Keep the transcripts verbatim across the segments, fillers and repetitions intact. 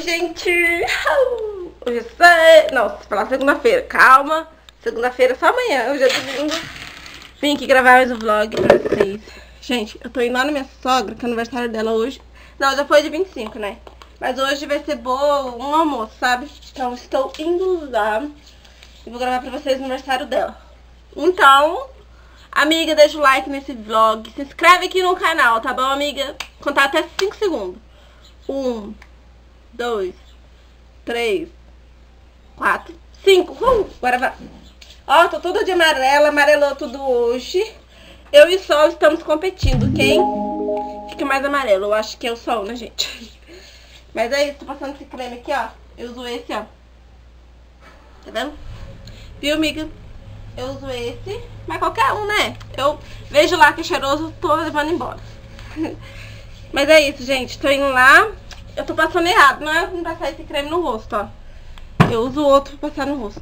gente! Hoje é se... Não, se falar segunda-feira, calma. Segunda-feira é só amanhã, hoje é domingo. Vim aqui gravar mais um vlog pra vocês. Gente, eu tô indo lá na minha sogra, que é o aniversário dela hoje. Não, já foi de vinte e cinco, né? Mas hoje vai ser bolo, um almoço, sabe? Então estou indo lá e vou gravar pra vocês o aniversário dela. Então, amiga, deixa o like nesse vlog. Se inscreve aqui no canal, tá bom, amiga? Contar até cinco segundos. Um, dois, três, quatro, cinco. Uh, agora vai. Ó, tô toda de amarela, amarelou tudo hoje. Eu e o Sol estamos competindo. Quem fica mais amarelo? Eu acho que é o Sol, né, gente? Mas é isso, tô passando esse creme aqui, ó. Eu uso esse, ó. Tá vendo? Viu, amiga? Eu uso esse. Mas qualquer um, né? Eu vejo lá que é cheiroso, tô levando embora. Mas é isso, gente. Tô indo lá. Eu tô passando errado. Não é pra passar esse creme no rosto, ó. Eu uso outro pra passar no rosto.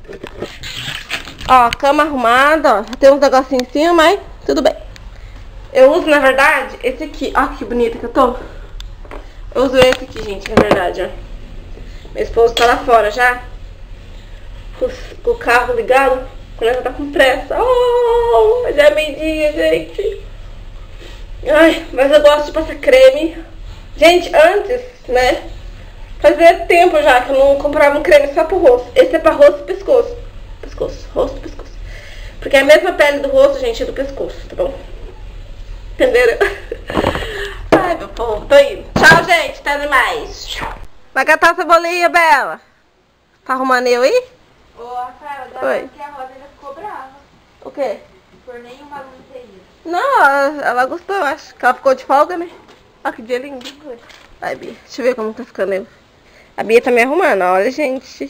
Ó, cama arrumada, ó. Tem uns negocinhos em cima, mas tudo bem. Eu uso, na verdade, esse aqui. Ó, que bonita que eu tô. Eu uso esse aqui, gente, na verdade, ó. Meu esposo tá lá fora já. Com, com o carro ligado. Quando ela tá com pressa. Oh, já é meio-dia, gente. Ai, mas eu gosto de passar creme. Gente, antes, né? Fazia tempo já que eu não comprava um creme só pro rosto. Esse é pra rosto e pescoço. Pescoço, rosto e pescoço. Porque é a mesma pele do rosto, gente, é do pescoço, tá bom? Entenderam? Ai, meu povo, tô indo. Tchau, gente, até mais. Vai catar a cebolinha, Bela? Tá arrumando eu aí? Ô, Rafael, agora que a Rosa já ficou brava. O quê? Por nenhuma luz ter ido. Não, ela, ela gostou, eu acho. Que ela ficou de folga, né? Olha que dia lindo. Vai, Bia. Deixa eu ver como tá ficando eu. A Bia tá me arrumando, olha, gente.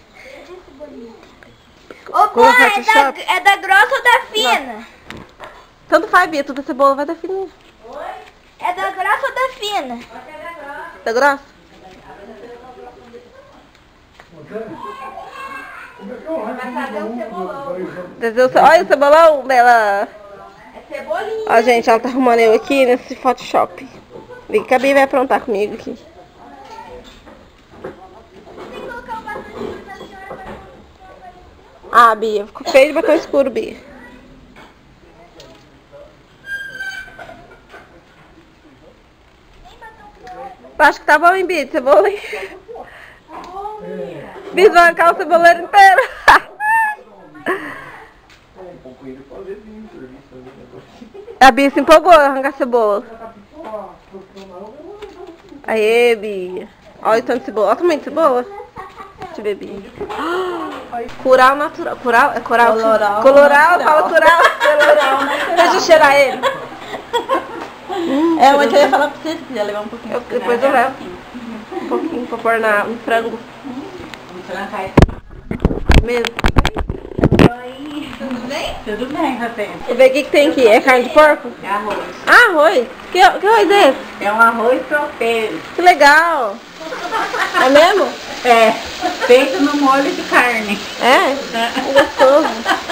Ô, pô, é da, é da grossa ou da fina? Não. Tanto faz, Bia. Toda cebola vai da fininha. Oi? É da grossa ou da fina? Da grossa? Vai fazer um cebolão. Olha o cebolão dela. É cebolinha. Ó, gente, ela tá arrumando eu aqui nesse Photoshop. Vem que a Bia vai aprontar comigo aqui. Ah, Bia, ficou feio de batom escuro, Bia. Eu acho que tá bom, hein, Bia, de cebola, hein? Bia, vai arrancar o ceboleiro inteiro. A Bia se empolgou a arrancar a cebola. Aê, Bia. Olha o tanto de cebola. Olha o tamanho de cebola. Deixa eu ver, Bia. Coral natural. Coral? É coral? Coloral. Coloral, fala coral. Coloral natural. Deixa eu cheirar ele. Hum, é, mas eu ia falar pra você se quiser levar um pouquinho. Eu, depois eu levo. Um pouquinho pra pôr na, no frango. Mesmo. Oi. Tudo bem? Tudo bem, Rafael. Deixa eu ver o que, que tem aqui. É carne de porco? É arroz. Ah, arroz. Que, que arroz é esse? É um arroz tropeiro. Que legal. É mesmo? É, feito no molho de carne. É? É gostoso.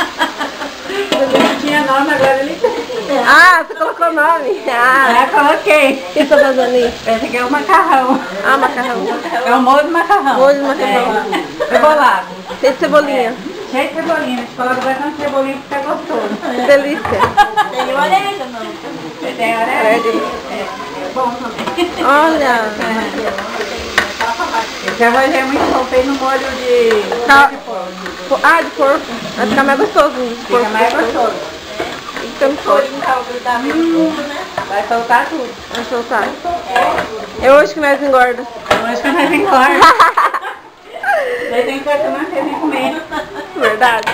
Não tinha nome, agora ele tem. Ah, você colocou nome. Ah, Ah, coloquei. o que você tá fazendo ali? Esse aqui é o macarrão. Ah, macarrão. É o molho de macarrão. Molho de macarrão. É, cebolado. Tem cebolinha. Cheio de cebolinha. A gente coloca bastante cebolinha porque é gostoso. Que delícia. Tem orégano. Tem orégano? É, é bom também. Olha. Esse arroz é muito bom, feito no molho de... Tá. de porco. Ah, de porco. Vai ficar mais gostoso. Fica mais gostoso. Então, porco. Hum, vai soltar tudo. Vai soltar. É hoje que nós engorda. Hoje que nós engorda. Daí tem coisa que não sei nem comer. Verdade.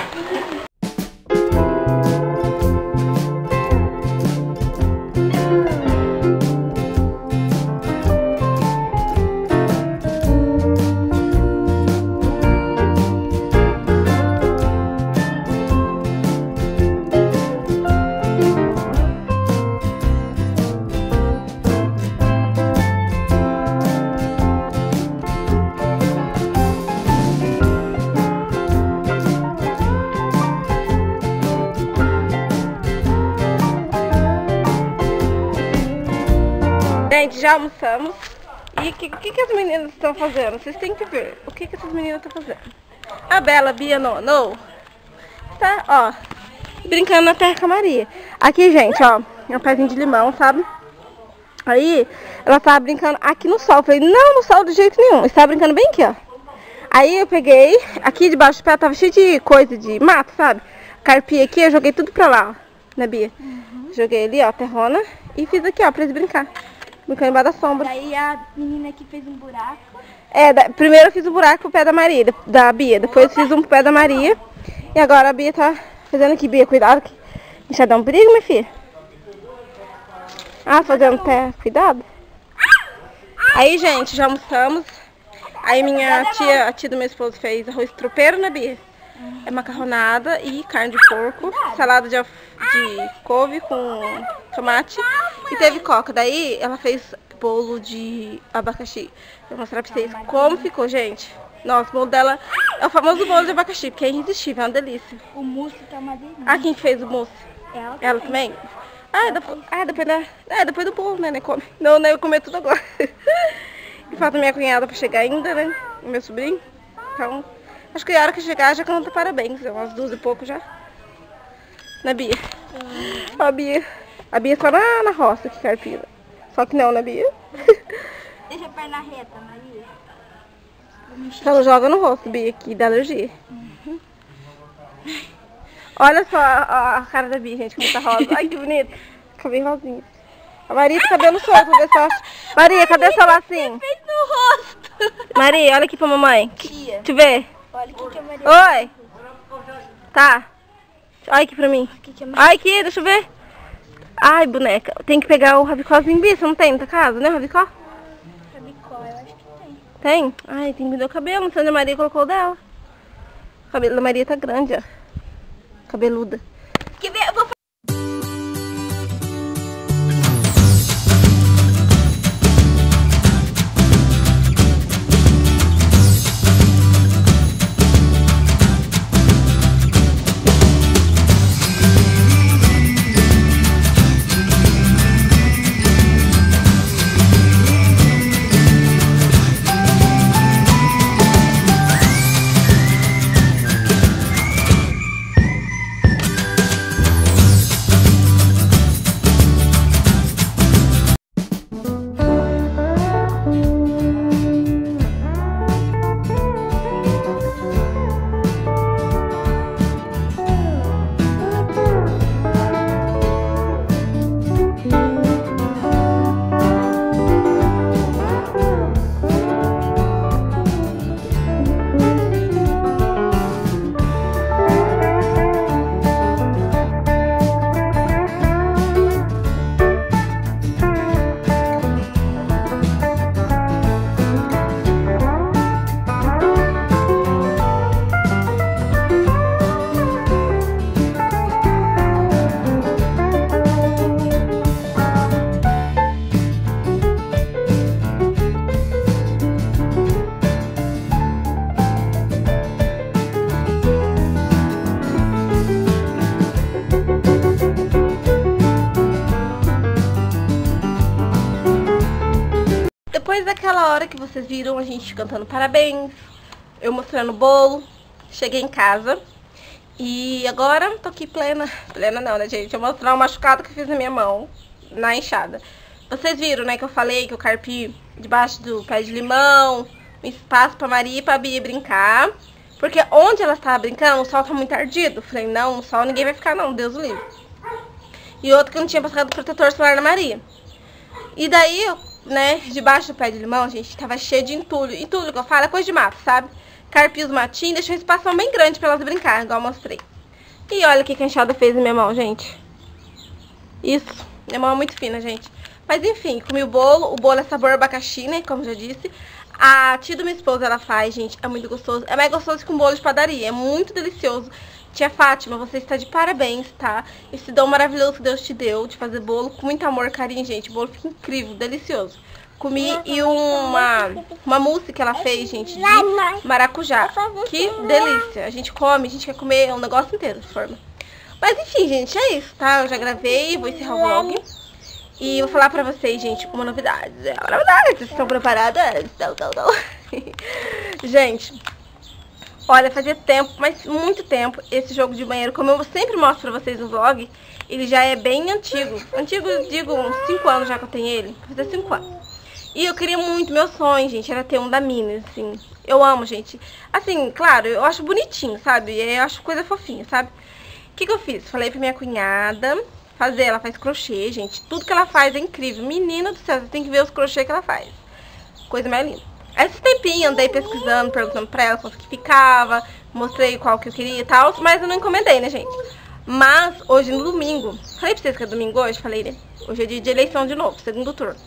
Gente, já almoçamos E o que, que, que as meninas estão fazendo? Vocês têm que ver. O que, que essas meninas estão fazendo? A Bela, Bia, não, não. Tá, ó. Brincando na terra com a Maria. Aqui, gente, ó. É um pezinho de limão, sabe? Aí, ela tava brincando aqui no sol. Eu falei, não, no sol de jeito nenhum. Estava brincando bem aqui, ó. Aí eu peguei, aqui debaixo do pé tava cheio de coisa, de mato, sabe? Carpia aqui, eu joguei tudo pra lá, ó. Né, Bia? Uhum. Joguei ali, ó, terrona. E fiz aqui, ó, pra eles brincar. Brincando embaixo da sombra. Daí a menina aqui fez um buraco. É, da, primeiro eu fiz um buraco pro pé da Maria, da Bia. Depois fiz um pro pé da Maria. E agora a Bia tá fazendo aqui. Bia, cuidado que já dá um perigo, minha filha. Ah, fazendo pé, cuidado. Aí, gente, já almoçamos. Aí minha tia, a tia do meu esposo fez arroz tropeiro, né, Bia? É macarronada e carne de porco, salada de, de couve com tomate e teve coca. Daí ela fez bolo de abacaxi. Vou mostrar pra vocês como ficou, gente. Nossa, o bolo dela é o famoso bolo de abacaxi, porque é irresistível, é uma delícia. O mousse tá uma delícia. Ah, quem fez o mousse? Ela, ela também? Ah, depois, ah, depois, da, é, depois do bolo, né, né? Come. Não, né? Eu comer tudo agora. E falta minha cunhada pra chegar ainda, né? O meu sobrinho. Então, acho que a hora que chegar já canta parabéns. É umas duas e pouco já. Né, Bia? Uhum. A Bia. A Bia só na, na roça que carpina. Só que não, né, Bia? Deixa a perna reta, Maria. Ela joga no rosto, Bia, que dá alergia. Uhum. Olha só a, a cara da Bia, gente, como tá rosa. Ai, que bonito. Cabelo rosinha. A Maria tá cabelo solto, vou ver se eu acho. Maria, cadê seu lacinho? Feito no rosto. Maria, olha aqui pra mamãe. Tia. Deixa eu ver. Olha aqui que a Maria. Oi. Tá. Olha aqui pra mim. Aqui que a Maria. Olha aqui, deixa eu ver. Ai, boneca. Tem que pegar o rabicózinho, Bia. Você não tem na tua casa, né, o rabicó? Rabicó, eu acho que tem. Tem? Ai, tem que me dar o cabelo. Não sei onde a Maria colocou o dela. O cabelo da Maria tá grande, ó. Cabeluda. Quer ver? Eu vou Depois daquela hora que vocês viram a gente cantando parabéns, eu mostrando o bolo, cheguei em casa e agora tô aqui plena, plena não, né, gente? Eu vou mostrar o machucado que eu fiz na minha mão, na enxada. Vocês viram, né, que eu falei que eu carpi debaixo do pé de limão, um espaço pra Maria e pra Bia brincar. Porque onde ela estava brincando, o sol tá muito ardido. Falei, não, no sol ninguém vai ficar não, Deus o livre. E outro que eu não tinha passado protetor solar na Maria. E daí, eu, né, debaixo do pé de limão, gente, tava cheio de entulho. Entulho que eu falo é coisa de mato, sabe? Carpi os matinhos, deixou um espaço bem grande pra elas brincar, igual eu mostrei. E olha o que a enxada fez na minha mão, gente. Isso, minha mão é muito fina, gente. Mas enfim, comi o bolo. O bolo é sabor abacaxi, né, como já disse. A tia do minha esposa, ela faz, gente, é muito gostoso. É mais gostoso que um bolo de padaria, é muito delicioso. Tia Fátima, você está de parabéns, tá? Esse dom maravilhoso que Deus te deu de fazer bolo com muito amor, carinho, gente. O bolo fica incrível, delicioso. Comi e uma, uma mousse que ela fez, gente, de maracujá. Que delícia. A gente come, a gente quer comer um negócio inteiro de forma. Mas enfim, gente, é isso, tá? Eu já gravei, vou encerrar o vlog. E vou falar pra vocês, gente, uma novidade. É uma novidade, vocês estão preparadas? Não, não, não. Gente, olha, fazia tempo, mas muito tempo, esse jogo de banheiro, como eu sempre mostro pra vocês no vlog, ele já é bem antigo. Antigo, digo, uns cinco anos já que eu tenho ele. Vai fazer cinco anos. E eu queria muito, meu sonho, gente, era ter um da Mini, assim. Eu amo, gente. Assim, claro, eu acho bonitinho, sabe? Eu acho coisa fofinha, sabe? O que que eu fiz? Falei pra minha cunhada fazer, ela faz crochê, gente. Tudo que ela faz é incrível. Menina do céu, você tem que ver os crochê que ela faz. Coisa mais linda. Aí, esse tempinho, andei pesquisando, perguntando pra ela quanto que ficava, mostrei qual que eu queria e tal, mas eu não encomendei, né, gente? Mas, hoje no domingo, falei pra vocês que é domingo hoje? Falei, né? Hoje é dia de eleição de novo, segundo turno.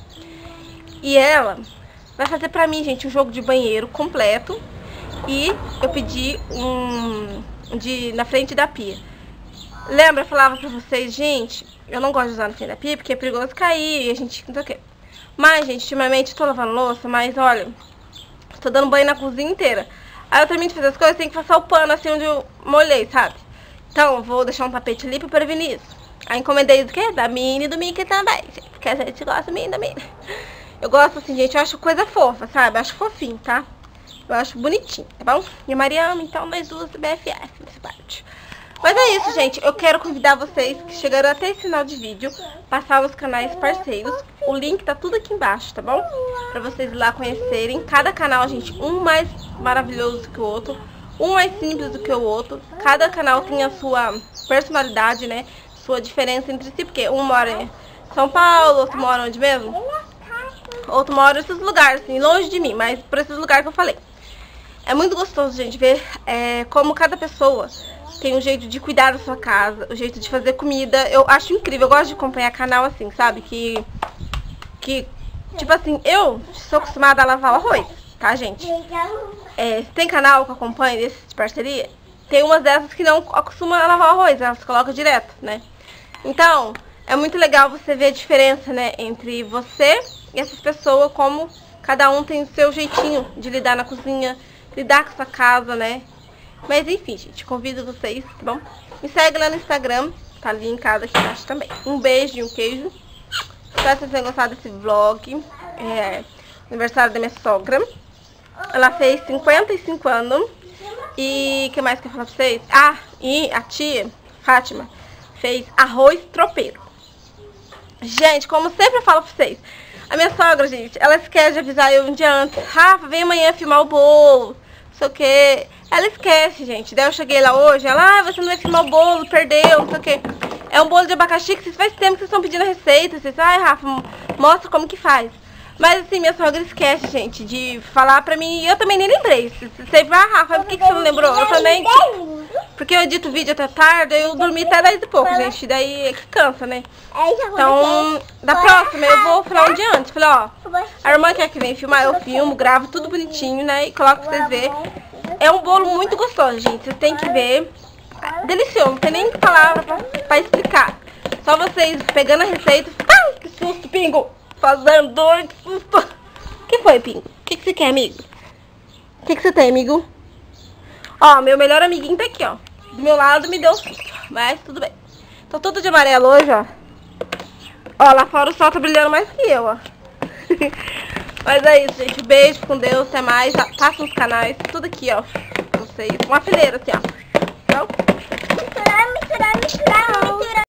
E ela vai fazer pra mim, gente, um jogo de banheiro completo. E eu pedi um de na frente da pia. Lembra, eu falava pra vocês, gente, eu não gosto de usar na frente da pia porque é perigoso cair e a gente não sei o que. Mas, gente, ultimamente tô lavando louça, mas olha, tô dando banho na cozinha inteira. Aí eu termino de fazer as coisas, tem que passar o pano assim onde eu molhei, sabe? Então, eu vou deixar um tapete ali pra prevenir isso. Aí encomendei do que? Da Mini e do Mickey também, gente, porque a gente gosta do Mini e da Mini. Eu gosto assim, gente, eu acho coisa fofa, sabe? Eu acho fofinho, tá? Eu acho bonitinho, tá bom? E a Mariana, então, nós duas B F F nessa parte. Mas é isso, gente. Eu quero convidar vocês que chegaram até esse final de vídeo, passar os canais parceiros. O link tá tudo aqui embaixo, tá bom? Pra vocês ir lá conhecerem. Cada canal, gente, um mais maravilhoso do que o outro, um mais simples do que o outro. Cada canal tem a sua personalidade, né? Sua diferença entre si, porque um mora em São Paulo, outro mora onde mesmo? Outro mora nesses lugares, assim, longe de mim, mas por esses lugares que eu falei. É muito gostoso, gente, ver é, como cada pessoa tem um jeito de cuidar da sua casa, o jeito de fazer comida. Eu acho incrível, eu gosto de acompanhar canal assim, sabe? Que, que tipo assim, eu sou acostumada a lavar o arroz, tá, gente? É, tem canal que acompanha esse de parceria, tem umas dessas que não acostumam a lavar o arroz, elas colocam direto, né? Então, é muito legal você ver a diferença, né, entre você e essas pessoas, como cada um tem o seu jeitinho de lidar na cozinha, lidar com sua casa, né? Mas enfim, gente, convido vocês, tá bom? Me segue lá no Instagram, tá linkado aqui embaixo também. Um beijo e um queijo. Espero que vocês tenham gostado desse vlog. É aniversário da minha sogra. Ela fez cinquenta e cinco anos. E o que mais que eu falar pra vocês? Ah, e a tia, Fátima, fez arroz tropeiro. Gente, como sempre eu falo pra vocês, a minha sogra, gente, ela esquece de avisar eu um dia antes. Rafa, vem amanhã filmar o bolo, não sei o que. Ela esquece, gente. Daí eu cheguei lá hoje, ela, ah, você não vai filmar o bolo, perdeu, não sei o que. É um bolo de abacaxi que vocês faz tempo que vocês estão pedindo a receita. Vocês, ai, Rafa, mostra como que faz. Mas assim, minha sogra esquece, gente, de falar pra mim. E eu também nem lembrei. Você vai, ah, Rafa, por que, que você não lembrou? Eu também. Porque eu edito vídeo até tarde, eu dormi até dez e pouco, gente. Daí é que cansa, né? Então, da próxima eu vou falar um dia antes. Falei, ó, a irmã quer que venha filmar, eu filmo, gravo tudo bonitinho, né? E coloco pra vocês verem. É um bolo muito gostoso, gente. Vocês têm que ver. Delicioso, não tem nem palavra pra, pra explicar. Só vocês pegando a receita. Ah, que susto, Pingo! Fazendo dor, que susto. O que foi, Pingo? O que, que você quer, amigo? O que, que você tem, amigo? Ó, meu melhor amiguinho tá aqui, ó. Do meu lado me deu susto, mas tudo bem. Tô tudo de amarelo hoje, ó. Ó, lá fora o sol tá brilhando mais que eu, ó. Mas é isso, gente. Beijo, com Deus, até mais. Passa nos canais, tudo aqui, ó. Pra vocês. Uma fileira, assim, ó. Então...